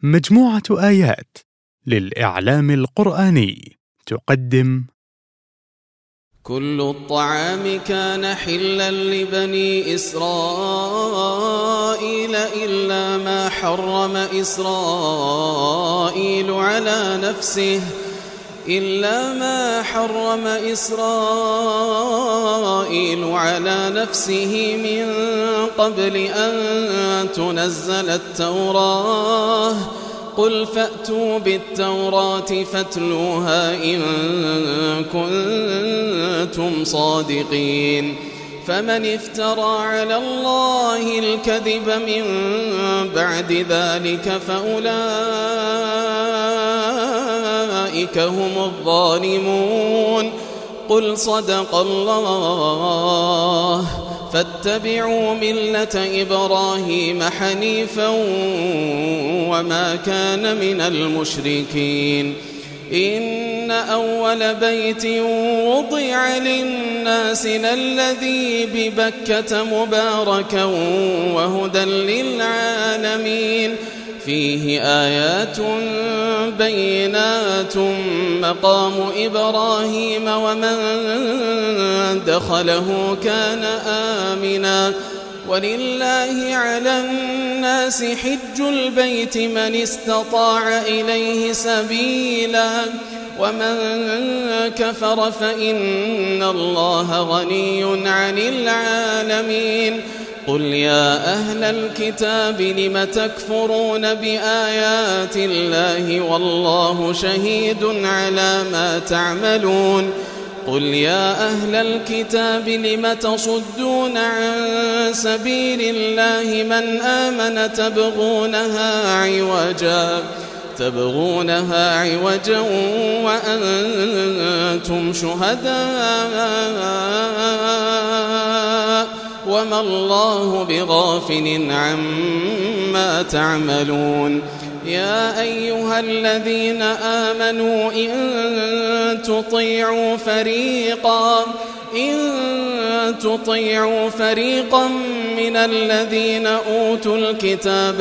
مجموعة آيات للإعلام القرآني تقدم: كل الطعام كان حلا لبني إسرائيل إلا ما حرم إسرائيل على نفسه من قبل أن تنزل التوراة. قل فأتوا بالتوراة فاتلوها إن كنتم صادقين. فمن افترى على الله الكذب من بعد ذلك فأولئك هم الظالمون. قل صدق الله. فاتبعوا ملة إبراهيم حنيفا وما كان من المشركين. إن أول بيت وضع للناس للذي ببكة مباركا وهدى للعالمين. فيه آيات بينات مقام إبراهيم ومن دخله كان آمنا. ولله على الناس حج البيت من استطاع إليه سبيلا ومن كفر فإن الله غني عن العالمين. قل يا أهل الكتاب لم تكفرون بآيات الله والله شهيد على ما تعملون. قل يا أهل الكتاب لم تصدون عن سبيل الله من آمن تبغونها عوجا وأنتم شهداء وما الله بغافل عما تعملون. يا أيها الذين آمنوا إن تطيعوا فريقا من الذين أوتوا الكتاب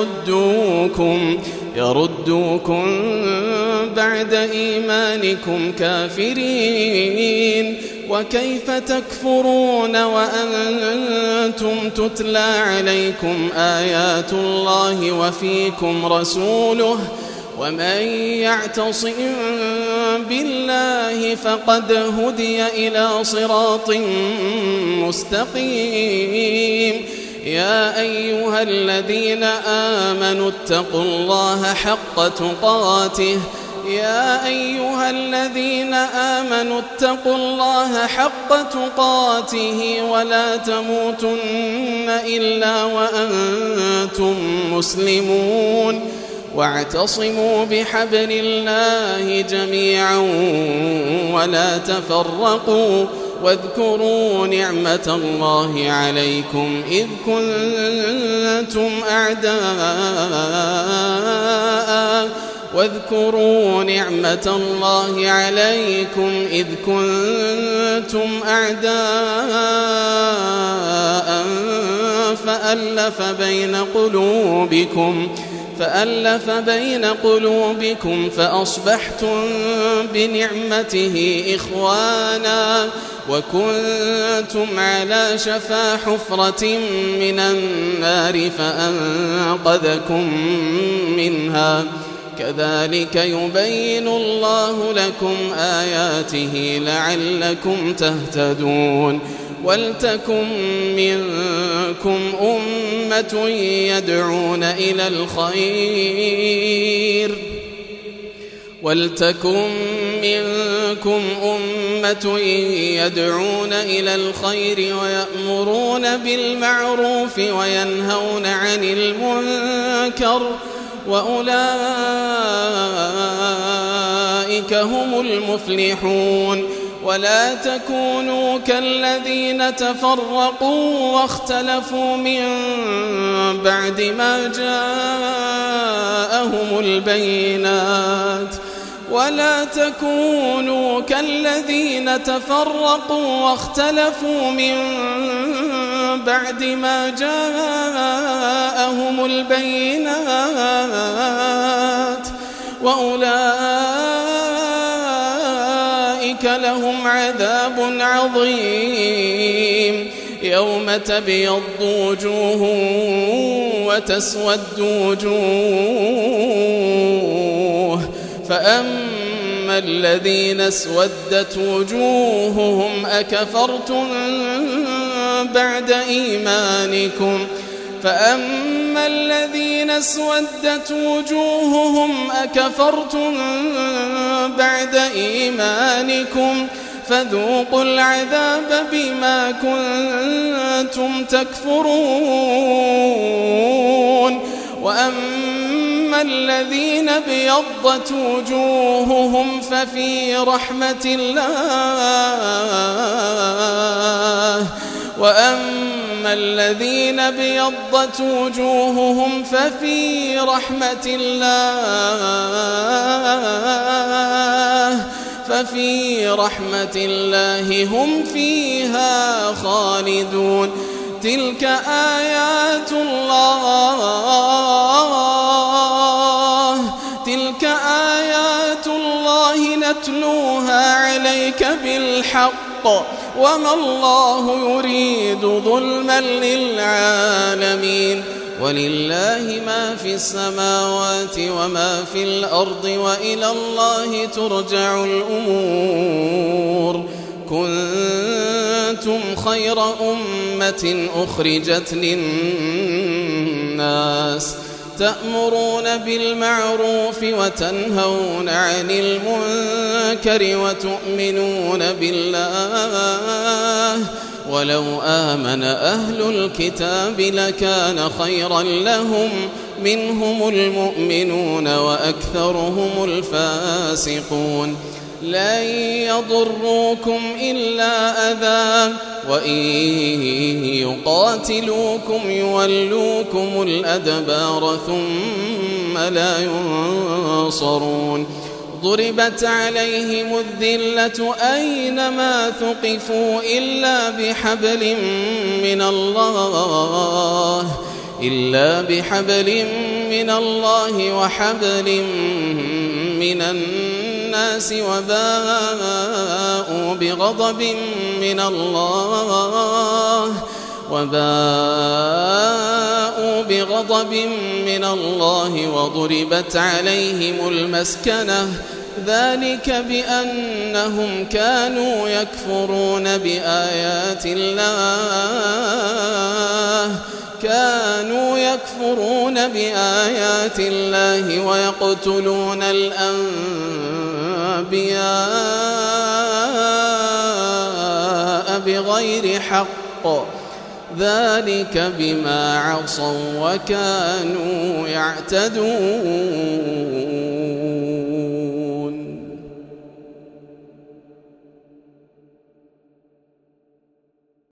يردوكم بعد إيمانكم كافرين. وكيف تكفرون وأنتم تتلى عليكم آيات الله وفيكم رسوله ومن يعتصم بالله فقد هدي إلى صراط مستقيم. يا أيها الذين آمنوا اتقوا الله حق تقاته ولا تموتن إلا وأنتم مسلمون. واعتصموا بحبل الله جميعا ولا تفرقوا. واذكروا نعمة الله عليكم إذ كنتم أعداء فألف بين قلوبكم فأصبحتم بنعمته إخوانا وكنتم على شفا حفرة من النار فأنقذكم منها. كذلك يبين الله لكم آياته لعلكم تهتدون. ولتكن منكم أمة يدعون إلى الخير ويأمرون بالمعروف وينهون عن المنكر وأولئك هم المفلحون. ولا تكونوا كالذين تفرقوا واختلفوا من بعد ما جاءهم البينات ولا تكونوا كالذين تفرقوا واختلفوا من بعد ما جاءهم البينات وأولئك لهم عذاب عظيم يوم تبيض وجوه وتسود وجوه فأما الذين اسودت وجوههم أكفرتم بعد إيمانكم فأما الذين اسودت وجوههم أكفرتم بعد إيمانكم فذوقوا العذاب بما كنتم تكفرون وأما الذين ابيضت وجوههم ففي رحمة الله وأما الذين ابيضت وجوههم ففي رحمة الله هم فيها خالدون تلك آيات الله نتلوها عليك بالحق وما الله يريد ظلما للعالمين ولله ما في السماوات وما في الأرض وإلى الله ترجع الأمور كنتم خير أمة أخرجت للناس تأمرون بالمعروف وتنهون عن المنكر وتؤمنون بالله ولو آمن أهل الكتاب لكان خيرا لهم منهم المؤمنون وأكثرهم الفاسقون لن يضروكم إلا أذى وإن يقاتلوكم يولوكم الأدبار ثم لا ينصرون ضربت عليهم الذلة أينما ثقفوا إلا بحبل من الله وحبل من الناس وباءوا بغضب من الله وضربت عليهم المسكنة ذلك بأنهم كانوا يكفرون بآيات الله ويقتلون الأنبياء بغير حق ذلك بما عصوا وكانوا يعتدون